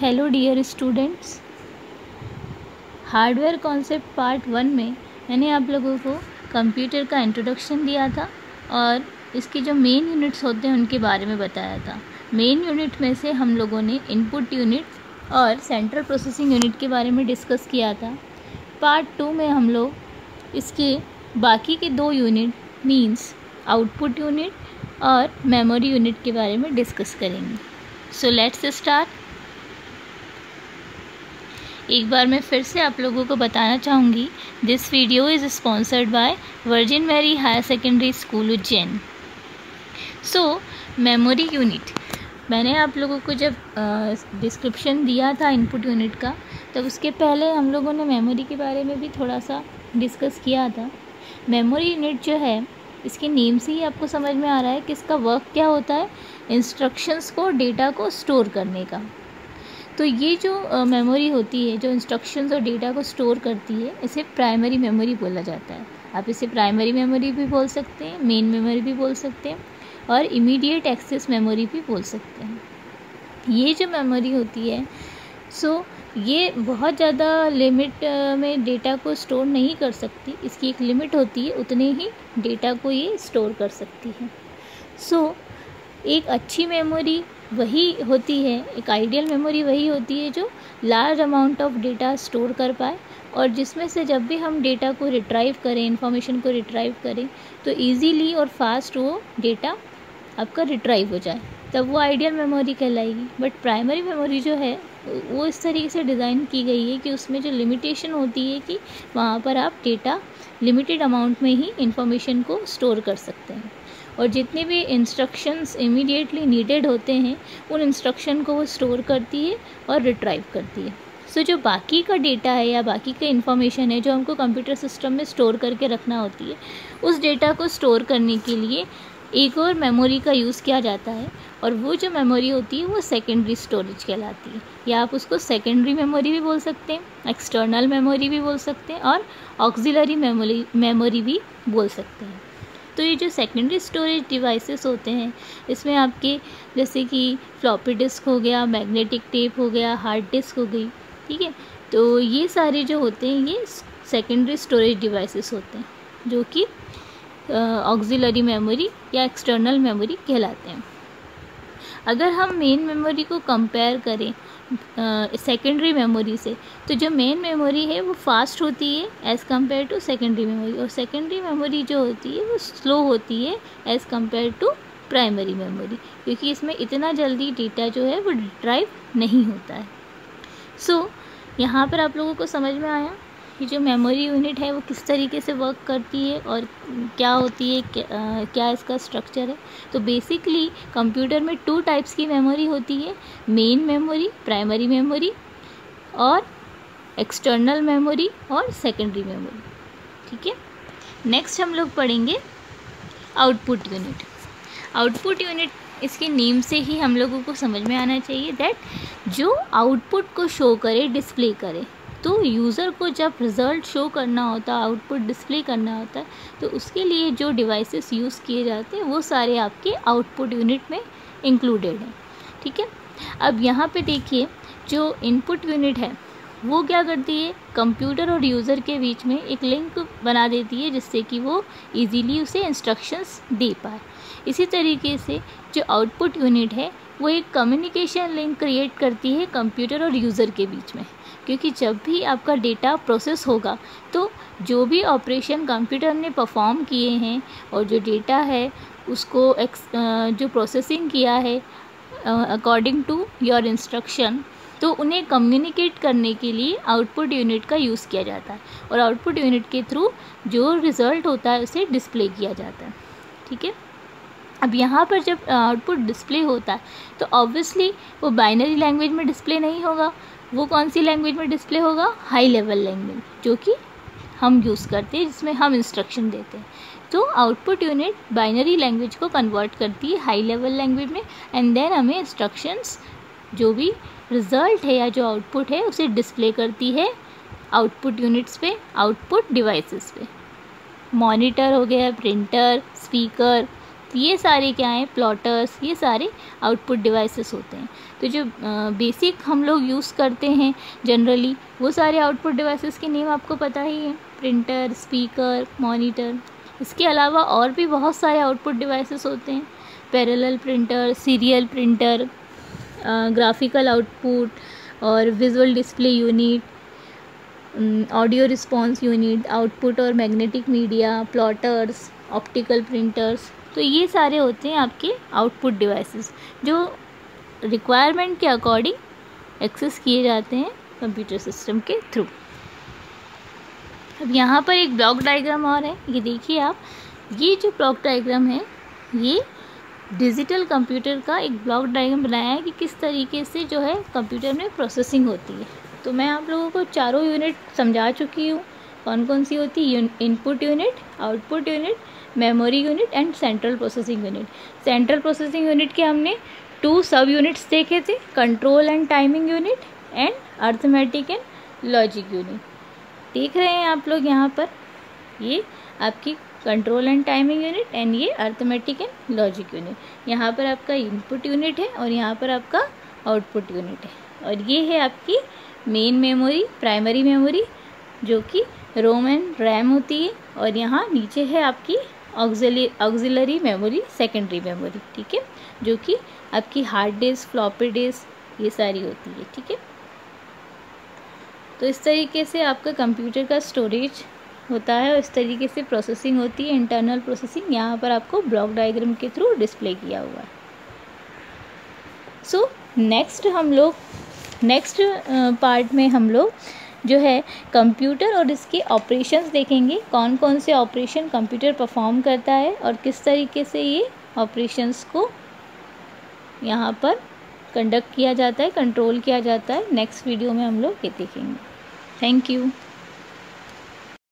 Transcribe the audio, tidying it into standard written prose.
Hello dear students, hardware concept part 1 में मैंने आप लोगों को कंप्यूटर का इंट्रोडक्शन दिया था और इसके जो मेन यूनिट्स होते हैं उनके बारे में बताया था। मेन यूनिट में से हम लोगों ने इनपुट यूनिट और सेंट्रल प्रोसेसिंग यूनिट के बारे में डिस्कस किया था। पार्ट 2 में हम लोग इसके बाकी के 2 यूनिट मीन्स आउटपुट यूनिट और मेमोरी यूनिट के बारे में डिस्कस करेंगे। So let's start. एक बार मैं फिर से आप लोगों को बताना चाहूँगी, this video is sponsored by Virgin Mary higher secondary school Ujjain. So memory unit, मैंने आप लोगों को जब डिस्क्रिप्शन दिया था इनपुट यूनिट का, तब उसके पहले हम लोगों ने मेमोरी के बारे में भी थोड़ा सा डिस्कस किया था। मेमोरी यूनिट जो है, इसके नेम से ही आपको समझ में आ रहा है कि इसका वर्क क्या होता है, इंस्ट्रक्शंस को, डेटा को स्टोर करने का। तो ये जो मेमोरी होती है, जो इंस्ट्रक्शंस और डेटा को स्टोर करती है, इसे प्राइमरी मेमोरी बोला जाता है। आप इसे प्राइमरी मेमोरी भी बोल सकते हैं, मेन मेमोरी भी बोल सकते हैं और इमीडिएट एक्सेस मेमोरी भी बोल सकते हैं। ये जो मेमोरी होती है, ये बहुत ज़्यादा लिमिट में डेटा को स्टोर नहीं कर सकती। इसकी एक लिमिट होती है, उतने ही डेटा को ये स्टोर कर सकती है। एक अच्छी मेमोरी वही होती है, एक आइडियल मेमोरी वही होती है जो large amount of data store कर पाए और जिसमें से जब भी हम डेटा को रिट्राइव करें, इंफॉर्मेशन को रिट्राइव करें, तो इजीली और फास्ट वो डेटा आपका रिट्राइव हो जाए, तब वो आइडियल मेमोरी कहलाएगी। बट प्राइमरी मेमोरी जो है वो इस तरीके से डिज़ाइन की गई है कि उसमें जो लिमिटेशन होती है कि वहाँ पर आप डेटा लिमिटेड अमाउंट में ही इंफॉर्मेशन को स्टोर कर सकते हैं और जितने भी इंस्ट्रक्शंस इमीडिएटली नीडेड होते हैं उन इंस्ट्रक्शन को वो स्टोर करती है और रिट्राइव करती है। जो बाकी का डेटा है या बाकी का इन्फॉर्मेशन है जो हमको कंप्यूटर सिस्टम में स्टोर करके रखना होती है, उस डेटा को स्टोर करने के लिए एक और मेमोरी का यूज़ किया जाता है और वो जो मेमोरी होती है वो सेकेंडरी स्टोरेज कहलाती है, या आप उसको सेकेंडरी मेमोरी भी बोल सकते हैं, एक्सटर्नल मेमोरी भी बोल सकते हैं और ऑक्सिलरी मेमोरी भी बोल सकते हैं। तो ये जो सेकेंडरी स्टोरेज डिवाइसेस होते हैं, इसमें आपके जैसे कि फ्लॉपी डिस्क हो गया, मैग्नेटिक टेप हो गया, हार्ड डिस्क हो गई, ठीक है। तो ये सारे जो होते हैं ये सेकेंडरी स्टोरेज डिवाइसेस होते हैं जो कि ऑक्सिलरी मेमोरी या एक्सटर्नल मेमोरी कहलाते हैं। अगर हम मेन मेमोरी को कंपेयर करें सेकेंडरी मेमोरी से, तो जो मेन मेमोरी है वो फास्ट होती है as compare to secondary memory, और सेकेंडरी मेमोरी जो होती है वो स्लो होती है as compare to primary memory, क्योंकि इसमें इतना जल्दी डेटा जो है वो रिट्राइव नहीं होता है। यहाँ पर आप लोगों को समझ में आया कि जो मेमोरी यूनिट है वो किस तरीके से वर्क करती है और क्या होती है, क्या इसका स्ट्रक्चर है। तो बेसिकली कंप्यूटर में 2 टाइप्स की मेमोरी होती है, मेन मेमोरी, प्राइमरी मेमोरी, और एक्सटर्नल मेमोरी और सेकेंडरी मेमोरी, ठीक है। नेक्स्ट हम लोग पढ़ेंगे आउटपुट यूनिट। आउटपुट यूनिट, इसके नेम से ही हम लोगों को समझ में आना चाहिए दैट जो आउटपुट को शो करे, डिस्प्ले करे। तो यूज़र को जब रिज़ल्ट शो करना होता है, आउटपुट डिस्प्ले करना होता है, तो उसके लिए जो डिवाइसेस यूज़ किए जाते हैं वो सारे आपके आउटपुट यूनिट में इंक्लूडेड हैं, ठीक है। अब यहाँ पे देखिए, जो इनपुट यूनिट है वो क्या करती है, कंप्यूटर और यूज़र के बीच में एक लिंक बना देती है जिससे कि वो इजीली उसे इंस्ट्रक्शंस दे पाए। इसी तरीके से जो आउटपुट यूनिट है वो एक कम्युनिकेशन लिंक क्रिएट करती है कंप्यूटर और यूज़र के बीच में, क्योंकि जब भी आपका डेटा प्रोसेस होगा तो जो भी ऑपरेशन कंप्यूटर ने परफॉर्म किए हैं और जो डेटा है उसको जो प्रोसेसिंग किया है अकॉर्डिंग टू योर इंस्ट्रक्शन, तो उन्हें कम्युनिकेट करने के लिए आउटपुट यूनिट का यूज़ किया जाता है और आउटपुट यूनिट के थ्रू जो रिज़ल्ट होता है उसे डिस्प्ले किया जाता है, ठीक है। अब यहाँ पर जब आउटपुट डिस्प्ले होता है तो ऑब्वियसली वो बाइनरी लैंग्वेज में डिस्प्ले नहीं होगा। वो कौन सी लैंग्वेज में डिस्प्ले होगा, हाई लेवल लैंग्वेज, जो कि हम यूज़ करते हैं, जिसमें हम इंस्ट्रक्शन देते हैं। तो आउटपुट यूनिट बाइनरी लैंग्वेज को कन्वर्ट करती है हाई लेवल लैंग्वेज में, एंड देन हमें इंस्ट्रक्शंस, जो भी रिज़ल्ट है या जो आउटपुट है, उसे डिस्प्ले करती है आउटपुट यूनिट्स पे, आउटपुट डिवाइसेस पे। मॉनिटर हो गया, प्रिंटर, स्पीकर, तो ये सारे क्या हैं, प्लॉटर्स, ये सारे आउटपुट डिवाइसेस होते हैं। तो जो बेसिक हम लोग यूज़ करते हैं जनरली, वो सारे आउटपुट डिवाइसेस के नेम आपको पता ही है, प्रिंटर, स्पीकर, मॉनिटर। इसके अलावा और भी बहुत सारे आउटपुट डिवाइसेस होते हैं, parallel printer, serial printer, graphical output और visual display unit, audio response unit, output और magnetic media, plotters, optical printers. तो ये सारे होते हैं आपके आउटपुट डिवाइसेस जो रिक्वायरमेंट के अकॉर्डिंग एक्सेस किए जाते हैं कंप्यूटर सिस्टम के थ्रू। अब यहाँ पर एक ब्लॉक डायग्राम और है, ये देखिए आप, ये जो ब्लॉक डायग्राम है ये डिजिटल कंप्यूटर का एक ब्लॉक डायग्राम बनाया है कि किस तरीके से जो है कंप्यूटर में प्रोसेसिंग होती है। तो मैं आप लोगों को चारों यूनिट समझा चुकी हूँ, कौन कौन सी होती है, input unit, output unit, memory unit and central processing unit. Central processing unit के हमने 2 सब यूनिट्स देखे थे, control and timing unit and arithmetic and logic unit. देख रहे हैं आप लोग यहाँ पर, ये आपकी control and timing unit and ये अर्थमेटिक एंड लॉजिक यूनिट। यहाँ पर आपका इनपुट यूनिट है और यहाँ पर आपका आउटपुट यूनिट है, और ये है आपकी मेन मेमोरी, प्राइमरी मेमोरी जो कि रोम एंड रैम होती है, और यहाँ नीचे है आपकी ऑक्सिलरी मेमोरी, सेकेंडरी मेमोरी, ठीक है, जो कि आपकी हार्ड डिस्क, फ्लॉपी डिस्क, ये सारी होती है, ठीक है। तो इस तरीके से आपका कंप्यूटर का स्टोरेज होता है और इस तरीके से प्रोसेसिंग होती है, इंटरनल प्रोसेसिंग। यहाँ पर आपको ब्लॉक डायग्राम के थ्रू डिस्प्ले किया हुआ है। सो नेक्स्ट पार्ट में हम लोग जो है कंप्यूटर और इसके ऑपरेशंस देखेंगे, कौन कौन से ऑपरेशन कंप्यूटर परफॉर्म करता है और किस तरीके से ये ऑपरेशंस को यहाँ पर कंडक्ट किया जाता है, कंट्रोल किया जाता है। नेक्स्ट वीडियो में हम लोग ये देखेंगे। Thank you.